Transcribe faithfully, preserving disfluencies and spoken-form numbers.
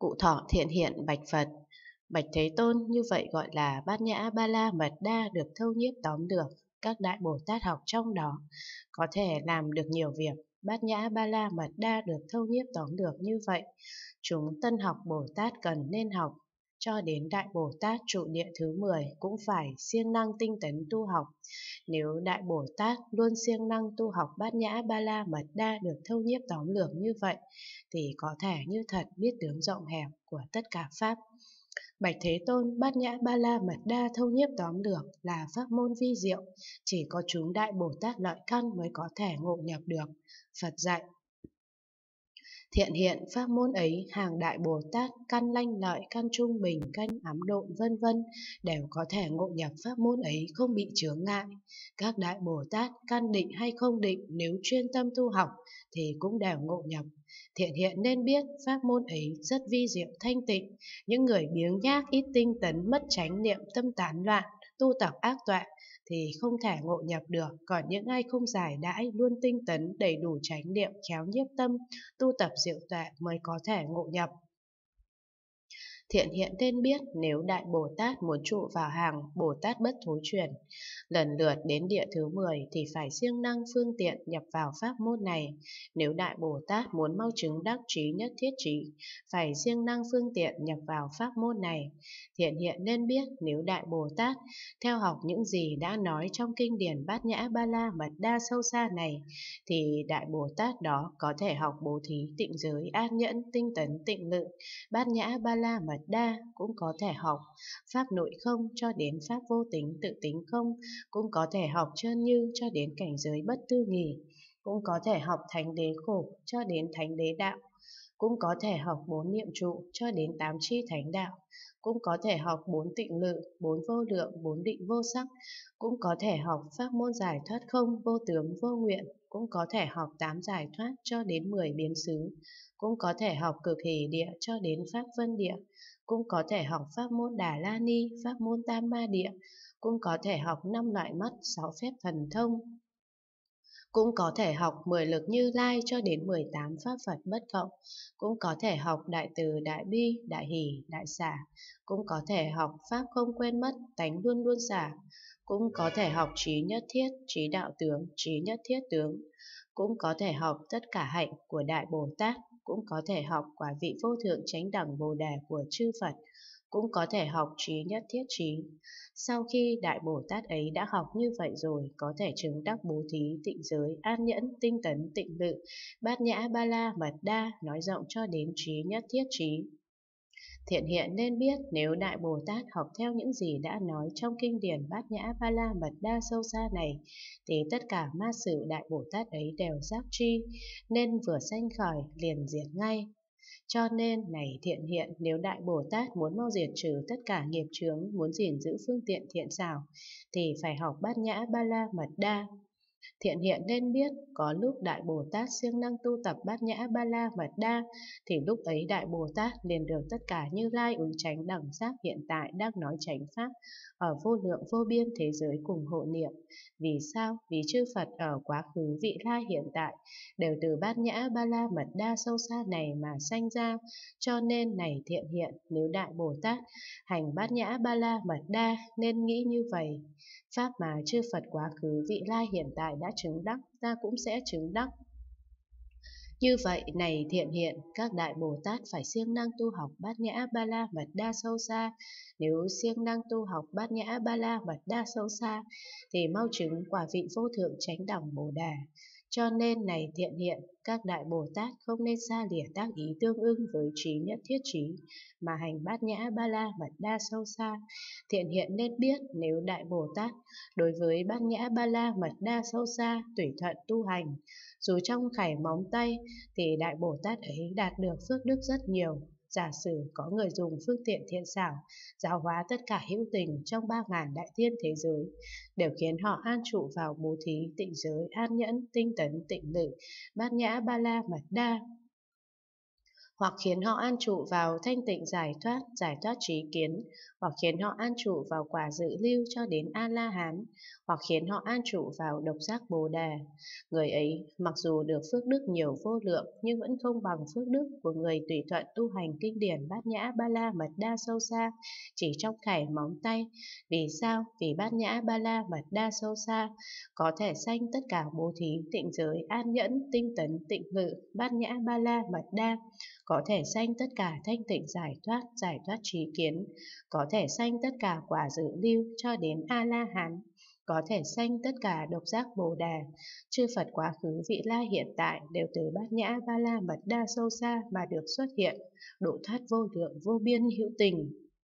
Cụ thọ thiện hiện bạch Phật: Bạch Thế Tôn, như vậy gọi là Bát Nhã Ba La Mật Đa được thâu nhiếp tóm được, các đại Bồ Tát học trong đó có thể làm được nhiều việc. Bát Nhã Ba La Mật Đa được thâu nhiếp tóm được như vậy, chúng tân học Bồ Tát cần nên học, cho đến đại Bồ Tát trụ địa thứ mười cũng phải siêng năng tinh tấn tu học. Nếu đại Bồ Tát luôn siêng năng tu học Bát Nhã Ba La Mật Đa được thâu nhiếp tóm lược như vậy, thì có thể như thật biết tướng rộng hẹp của tất cả pháp. Bạch Thế Tôn, Bát Nhã Ba La Mật Đa thâu nhiếp tóm lược là pháp môn vi diệu, chỉ có chúng đại Bồ Tát lợi căn mới có thể ngộ nhập được. Phật dạy: Thiện hiện pháp môn ấy, hàng đại Bồ Tát căn lanh lợi, căn trung bình, căn ám độn vân vân đều có thể ngộ nhập pháp môn ấy không bị chướng ngại. Các đại Bồ Tát căn định hay không định, nếu chuyên tâm tu học thì cũng đều ngộ nhập. Thiện hiện nên biết pháp môn ấy rất vi diệu thanh tịnh. Những người biếng nhác, ít tinh tấn, mất chánh niệm, tâm tán loạn, tu tập ác tuệ thì không thể ngộ nhập được. Còn những ai không giải đãi, luôn tinh tấn, đầy đủ chánh niệm, khéo nhiếp tâm, tu tập diệu tuệ mới có thể ngộ nhập. Thiện hiện nên biết nếu đại Bồ Tát muốn trụ vào hàng Bồ Tát bất thối chuyển, lần lượt đến địa thứ mười thì phải siêng năng phương tiện nhập vào pháp môn này. Nếu đại Bồ Tát muốn mau chứng đắc trí nhất thiết trí, phải siêng năng phương tiện nhập vào pháp môn này. Thiện hiện nên biết nếu đại Bồ Tát theo học những gì đã nói trong kinh điển Bát Nhã Ba La Mật Đa sâu xa này, thì đại Bồ Tát đó có thể học bố thí, tịnh giới, an nhẫn, tinh tấn, tịnh lự, Bát Nhã Ba La Mật Đa, cũng có thể học pháp nội không cho đến pháp vô tính tự tính không, cũng có thể học chân như cho đến cảnh giới bất tư nghì, cũng có thể học thánh đế khổ cho đến thánh đế đạo, cũng có thể học bốn niệm trụ cho đến tám chi thánh đạo, cũng có thể học bốn tịnh lự, bốn vô lượng, bốn định vô sắc, cũng có thể học pháp môn giải thoát không, vô tướng, vô nguyện, cũng có thể học tám giải thoát cho đến mười biến xứ, cũng có thể học cực hỷ địa cho đến pháp vân địa, cũng có thể học pháp môn Đà La Ni, pháp môn Tam Ma Địa, cũng có thể học năm loại mắt, sáu phép thần thông, cũng có thể học mười lực Như Lai cho đến mười tám pháp Phật bất cộng, cũng có thể học đại từ, đại bi, đại hỷ, đại xả, cũng có thể học pháp không quên mất, tánh luôn luôn xả, cũng có thể học trí nhất thiết, trí đạo tướng, trí nhất thiết tướng, cũng có thể học tất cả hạnh của đại Bồ Tát, cũng có thể học quả vị vô thượng chánh đẳng Bồ Đề của chư Phật, cũng có thể học trí nhất thiết trí. Sau khi đại Bồ Tát ấy đã học như vậy rồi, có thể chứng đắc bố thí, tịnh giới, an nhẫn, tinh tấn, tịnh lự, Bát Nhã Ba La Mật Đa, nói rộng cho đến trí nhất thiết trí. Thiện hiện nên biết nếu đại Bồ Tát học theo những gì đã nói trong kinh điển Bát Nhã Ba La Mật Đa sâu xa này, thì tất cả ma sự đại Bồ Tát ấy đều giác tri, nên vừa sanh khởi liền diệt ngay. Cho nên, này thiện hiện, nếu đại Bồ Tát muốn mau diệt trừ tất cả nghiệp chướng, muốn gìn giữ phương tiện thiện xảo, thì phải học Bát Nhã Ba La Mật Đa. Thiện hiện nên biết, có lúc đại Bồ Tát siêng năng tu tập Bát Nhã Ba La Mật Đa, thì lúc ấy đại Bồ Tát liền được tất cả Như Lai ứng chánh đẳng giác hiện tại đang nói chánh pháp ở vô lượng vô biên thế giới cùng hộ niệm. Vì sao? Vì chư Phật ở quá khứ, vị lai, hiện tại đều từ Bát Nhã Ba La Mật Đa sâu xa này mà sanh ra. Cho nên, này thiện hiện, nếu đại Bồ Tát hành Bát Nhã Ba La Mật Đa nên nghĩ như vậy: pháp mà chư Phật quá khứ, vị lai, hiện tại đã chứng đắc, ta cũng sẽ chứng đắc. Như vậy, này thiện hiện, các đại Bồ Tát phải siêng năng tu học Bát Nhã Ba La Mật Đa sâu xa. Nếu siêng năng tu học Bát Nhã Ba La Mật Đa sâu xa, thì mau chứng quả vị vô thượng chánh đẳng Bồ Đề. Cho nên, này thiện hiện, các đại Bồ Tát không nên xa lìa tác ý tương ưng với trí nhất thiết trí, mà hành Bát Nhã Ba La Mật Đa sâu xa. Thiện hiện nên biết, nếu đại Bồ Tát đối với Bát Nhã Ba La Mật Đa sâu xa tùy thuận tu hành, dù trong khảy móng tay, thì đại Bồ Tát ấy đạt được phước đức rất nhiều. Giả sử có người dùng phương tiện thiện xảo giáo hóa tất cả hữu tình trong ba ngàn đại thiên thế giới, đều khiến họ an trụ vào bố thí, tịnh giới, an nhẫn, tinh tấn, tịnh lự, Bát Nhã Ba La Mật Đa. hoặc khiến họ an trụ vào thanh tịnh giải thoát, giải thoát trí kiến, hoặc khiến họ an trụ vào quả dự lưu cho đến A-la-hán, hoặc khiến họ an trụ vào độc giác Bồ Đề. Người ấy mặc dù được phước đức nhiều vô lượng nhưng vẫn không bằng phước đức của người tùy thuận tu hành kinh điển Bát Nhã Ba La Mật Đa sâu xa, chỉ trong khảy móng tay. Vì sao? Vì Bát Nhã Ba La Mật Đa sâu xa có thể sanh tất cả bố thí, tịnh giới, an nhẫn, tinh tấn, tịnh ngự. Bát Nhã Ba La Mật Đa có thể sanh tất cả thanh tịnh giải thoát, giải thoát trí kiến, có thể sanh tất cả quả dự lưu cho đến A-la-hán, có thể sanh tất cả độc giác Bồ Đề. Chư Phật quá khứ, vị lai, hiện tại đều từ Bát Nhã Ba La Mật Đa sâu xa mà được xuất hiện, độ thoát vô lượng vô biên hữu tình.